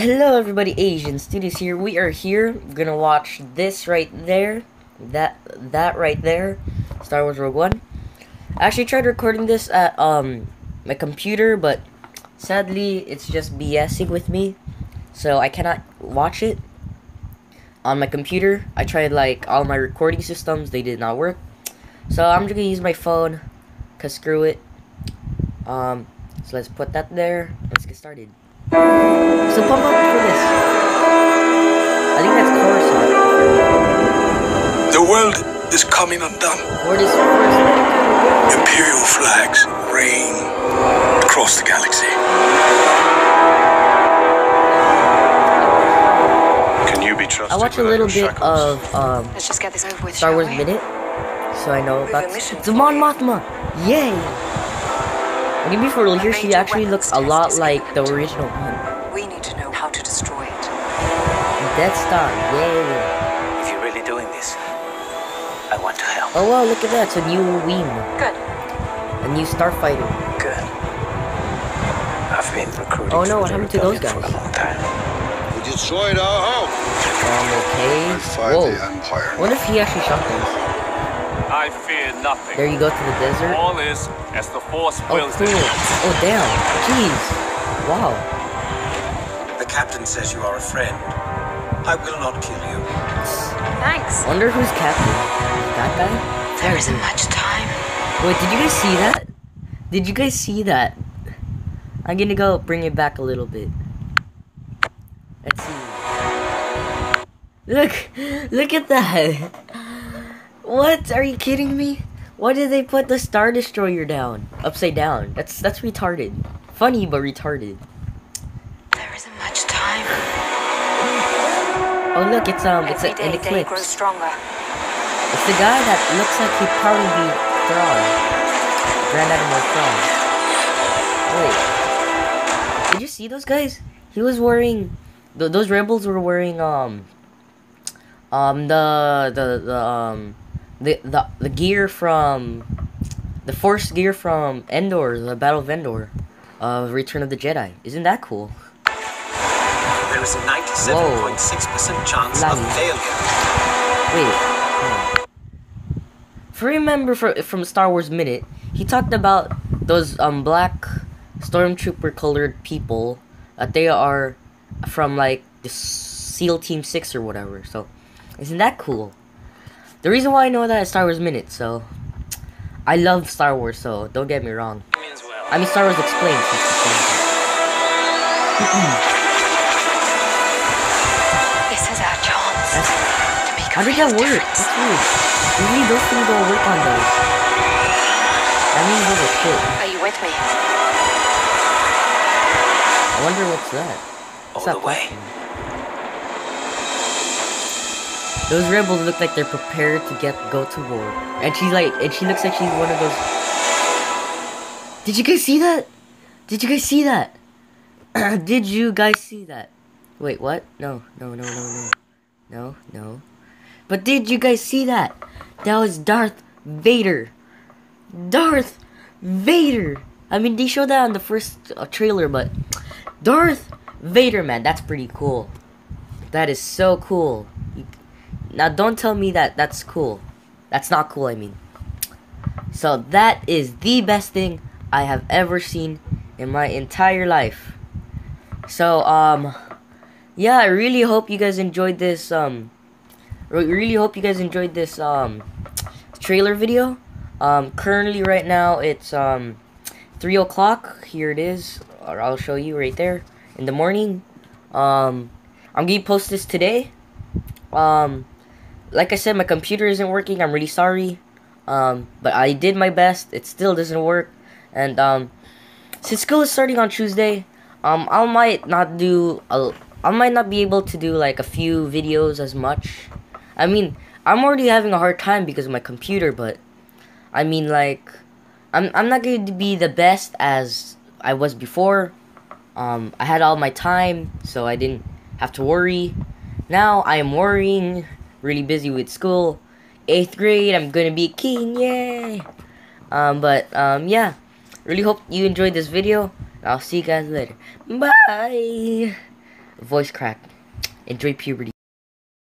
Hello everybody, Asian Studios here. We are here, gonna watch this right there, that right there, Star Wars Rogue One. I actually tried recording this at my computer, but sadly it's just BSing with me, so I cannot watch it on my computer. I tried like all my recording systems, they did not work. So I'm just gonna use my phone, cause screw it. So let's put that there. Let's get started. So pump up for this. I think that's Coruscant. The world is coming undone. Or this first. Imperial flags reign across the galaxy. Can you be trusted? I watch a little bit of Let's just get this over with, Star Wars shall we? Minute, so I know about the Mon Mothma. Yay! And even before here, she actually looks a lot like the original one. We need to know how to destroy it. Death Star, yay! If you're really doing this, I want to help. Oh wow, look at that! It's a new Weem, Good. a new Starfighter. Good. I've been recruiting. Oh no, for what the happened to those rebellion guys? for a long time. We destroyed our home. Okay. We fight Whoa. the Empire. What if he actually shot them? I fear nothing. There you go to the desert. All is as the Force Oh wills cool. it. Oh damn. Jeez. Wow. The captain says you are a friend. I will not kill you. Thanks. Wonder who's captain. That guy? There isn't much time. Wait, did you guys see that? Did you guys see that? I'm gonna go bring it back a little bit. Let's see. Look at that. What? Are you kidding me? Why did they put the Star Destroyer down? Upside down. That's retarded. Funny, but retarded. There isn't much time. Oh look, it's an Every day they grow eclipse. stronger. It's the guy that looks like he'd probably be Thrawn. Grand Admiral Thrawn. Wait. Did you see those guys? He was wearing those rebels were wearing the gear from the Force gear from Endor, the Battle of Endor, Return of the Jedi. Isn't that cool? There is a 97.6% chance of Lying. failure. Wait. If you remember from Star Wars Minute, he talked about those black stormtrooper colored people that they are from like the SEAL Team 6 or whatever. So isn't that cool? The reason why I know that is Star Wars Minute, so I love Star Wars, so don't get me wrong. I mean Star Wars Explained. This is our chance to make a How did real that work? difference. That's weird. Usually those things don't work on those. That means those are shit. Are you with me? I wonder what's that. All What's that the way. platform? Those rebels look like they're prepared to go to war. And she looks like she's one of those. Did you guys see that? Did you guys see that? Did you guys see that? Wait, what? No. But did you guys see that? That was Darth Vader. Darth Vader. I mean, they showed that on the first trailer, but Darth Vader, man, that's pretty cool. That is so cool. Now, don't tell me that that's cool. That's not cool, I mean. So, that is the best thing I have ever seen in my entire life. So, yeah, I really hope you guys enjoyed this, trailer video. Currently, right now, it's, 3 o'clock. Here it is. Or I'll show you right there. In the morning. I'm gonna post this today. Like I said, my computer isn't working. I'm really sorry. But I did my best. It still doesn't work. And since school is starting on Tuesday, I might not be able to do like a few videos as much. I mean, I'm already having a hard time because of my computer, but I mean like I'm not going to be the best as I was before. I had all my time, so I didn't have to worry. Now I am worrying. Really busy with school. 8th grade, I'm gonna be a king, yay! Yeah. Really hope you enjoyed this video. I'll see you guys later. Bye! voice crack. Enjoy puberty.